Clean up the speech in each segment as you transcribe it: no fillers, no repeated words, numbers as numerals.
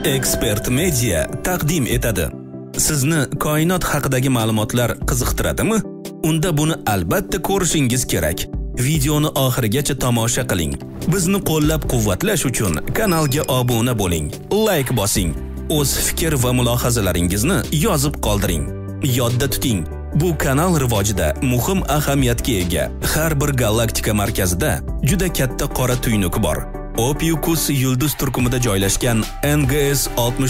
Expert Media taqdim etadi. Sizni koinot haqidagi ma'lumotlar qiziqtiradimi? Unda buni albatta ko'rishingiz kerak. Videoni oxirigacha tomosha qiling. Bizni qo'llab-quvvatlash uchun kanalga obuna bo'ling, like bosing, o'z fikr va mulohazalaringizni yozib qoldiring. Yodda tuting, bu kanal rivojida muhim ahamiyatga ega. Har bir galaktika markazida juda katta qora tuynuk bor. Ophiuchus yulduz turkumida joylashgan NGS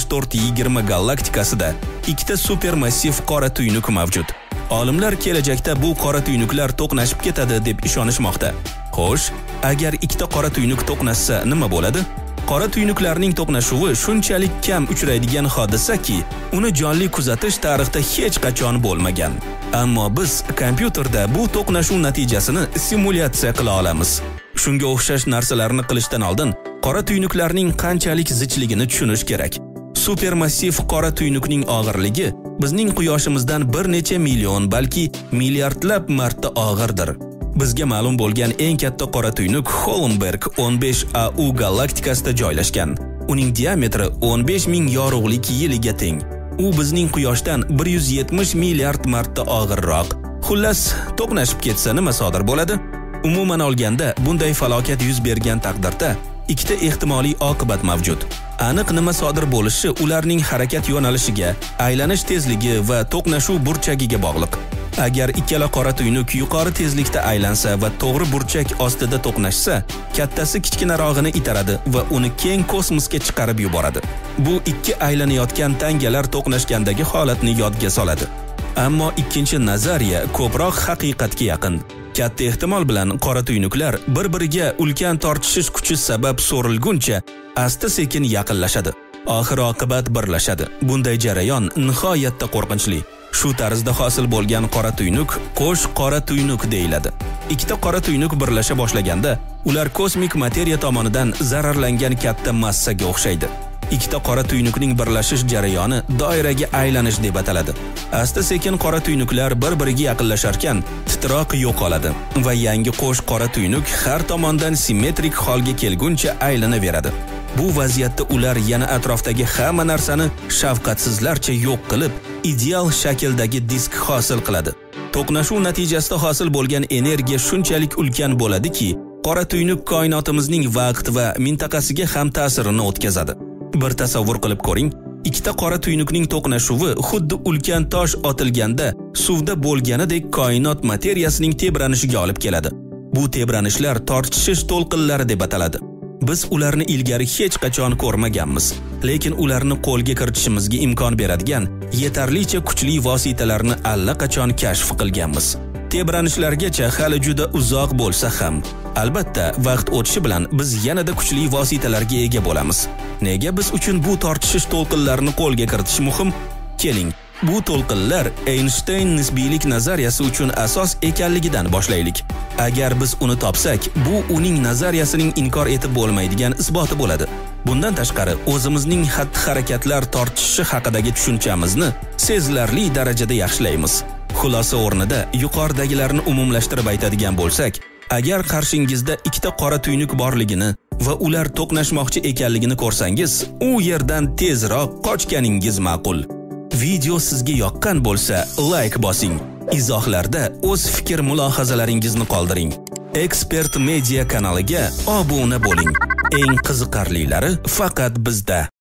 6420 galaktikasida ikkita supermassiv qora tuynuk mavjud. Olimlar kelajakda bu qora tuynuklar to'qnashib ketadi deb ishonishmoqda. Xo'sh, agar ikkita qora tuynuk to'qnashsa nima bo'ladi? Qora tuynuklarning to'qnashuvi shunchalik kam uchraydigan hodisaki, uni jonli kuzatish tarixda hech qachon bo'lmagan. Ammo biz kompyuterda bu to'qnashuv natijasini simulyatsiya qila olamiz. Shunga o'xshash narsalarni qilishdan oldin qora tuynuklarning qanchalik zichligini tushunish kerak. Supermassiv qora tuynukning og'irligi bizning quyoshimizdan bir necha million, balki milliardlab marta og'irdir. Bizga ma'lum bo'lgan eng katta qora tuynuk Hollenberg 15AU galaktikasida joylashgan. Uning diametri 15,000 yorug'lik yiliga teng. U bizning quyoshdan 170 milliard marta og'irroq. Xullas, to'qnashib ketsa nima sodir bo'ladi? Umuman olganda, bunday falokat yuz bergan taqdirda ikkita ehtimoliy oqibat mavjud. Aniq nima sodir bo'lishi ularning harakat yo'nalishiga, aylanish tezligi va to'qnashuv burchagiga bog'liq. Agar ikkala qora tuynuk yuqori tezlikda aylansa va to'g'ri burchak ostida to'qnashsa, kattasi kichkinarog'ini itaradi va uni keng kosmosga chiqarib yuboradi. Bu ikki aylanayotgan tangalar to'qnashgandagi holatni yodga soladi. Ammo ikkinchi nazariya ko'proq haqiqatga yaqin. Katta ehtimol bilan qora tuynuklar bir-biriga ulkan tortishish kuchi sabab so'rilguncha asta-sekin yaqinlashadi. Oxir oqibat birlashadi. Bunday jarayon nihoyatda qo'rqinchli. Shu tarzda hosil bo'lgan qora tuynuk qo'sh qora tuynuk deyiladi. Ikkita qora tuynuk birlasha boshlaganda, ular kosmik materiya tomonidan zararlangan katta massaga o'xshaydi. Ikkita qora tuynukning birlashish jarayoni doiraga aylanish deb ataladi. Asta-sekin qora tuynuklar bir-biriga yaqinlasharkan, titroq yo'qoladi va yangi qo'sh qora tuynuk har tomondan simmetrik holga kelguncha aylanaveradi. Bu vaziyatda ular yana atrofdagi hamma narsani shafqatsizlarcha yo'q qilib, ideal shakldagi disk hosil qiladi. To'qnashuv natijasida hosil bo'lgan energiya shunchalik ulkan bo'ladiki, qora tuynuk koinotimizning vaqt va mintaqasiga ham ta'sirini o'tkazadi. Bir tasavvur qilib ko'ring, ikkita qora tuynukning to'qnashuvi xuddi ulkan tosh otilganda suvda bo'lganidek koinot materiyasining tebranishiga olib keladi. Bu tebranishlar tortishish to'lqinlari deb ataladi. Biz ularni ilgari hech qachon ko'rmaganmiz, lekin ularni qo'lga kiritishimizga imkon beradigan yetarlicha kuchli vositalarni allaqachon kashf qilganmiz. Tebranishlargacha hali juda uzoq bo'lsa ham, albatta, vaqt o'tishi bilan biz yanada kuchli vositalarga ega bo'lamiz. Nega biz uchun bu tortishish to'lqinlarini qo'lga kiritish muhim? Keling, bu to'lqinlar Einstein nisbiylik nazariyasi uchun asos ekanligidan boshlaylik. Agar biz uni topsak, bu uning nazariyasining inkor etib bo'lmaydigan isboti bo'ladi. Bundan tashqari, o'zimizning xatti-harakatlar tortishishi haqidagi tushunchamizni sezilarli darajada yaxshilaymiz. Xulosa o'rnida yuqoridagilarni umumlashtirib aytadigan bo'lsak, agar qarshingizda ikkita qora tuynuk borligini va ular to'qnashmoqchi ekanligini ko'rsangiz, u yerdan tezroq qochganingiz ma'qul. Video sizga yoqqan bo'lsa, like bosing. Izohlarda o'z fikr mulohazalaringizni qoldiring. Expert Media kanaliga obuna bo'ling. Eng qiziqarlilari faqat bizda.